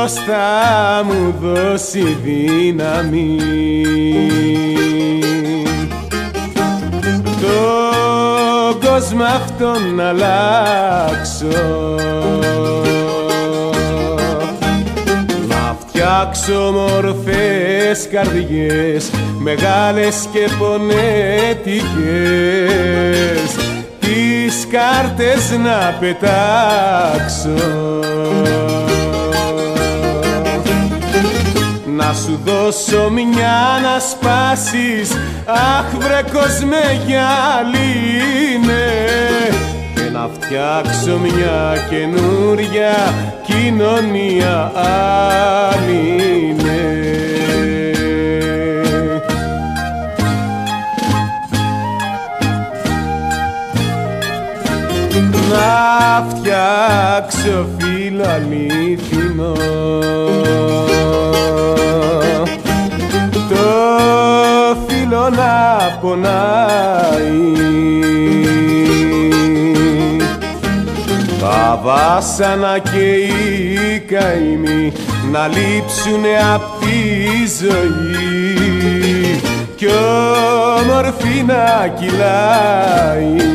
Ποιος θα μου δώσει δύναμη τον κόσμο αυτόν να αλλάξω, να φτιάξω μορφές καρδιές μεγάλες και πονέτικες, τις κάρτες να πετάξω, να σου δώσω μια να σπάσεις, αχ βρε κόσμε γυαλίνε, και να φτιάξω μια καινούρια κοινωνία άλληνε. Να φτιάξω φίλο αλήθινο, το φίλο να πονάει, τα βάσανα και οι καημοί να λείψουνε απ' τη ζωή κι όμορφη να κυλάει.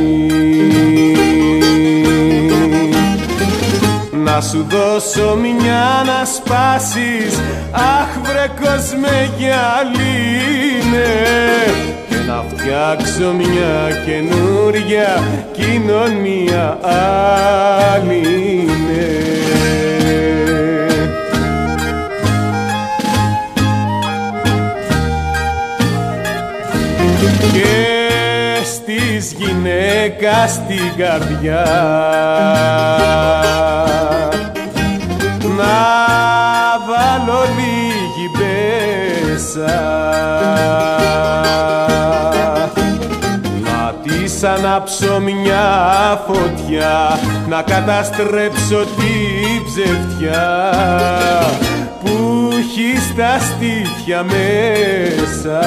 Να σου δώσω μια να σπάσεις, αχ βρε κόσμε γυαλίνε, και να φτιάξω μια καινούρια κοινωνία άλληνε. Και στις γυναίκας την καρδιά να βάλω λίγη μπέσα, να της ανάψω μια φωτιά, να καταστρέψω την ψευτιά που έχει στα στήθια μέσα,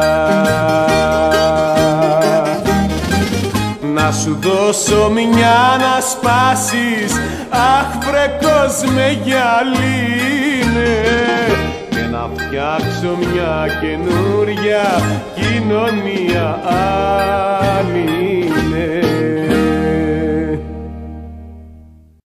να σου δώσω μια να σπάσεις, αχ βρε κόσμε γυαλίνε, και να φτιάξω μια καινούρια κοινωνία άλληνε.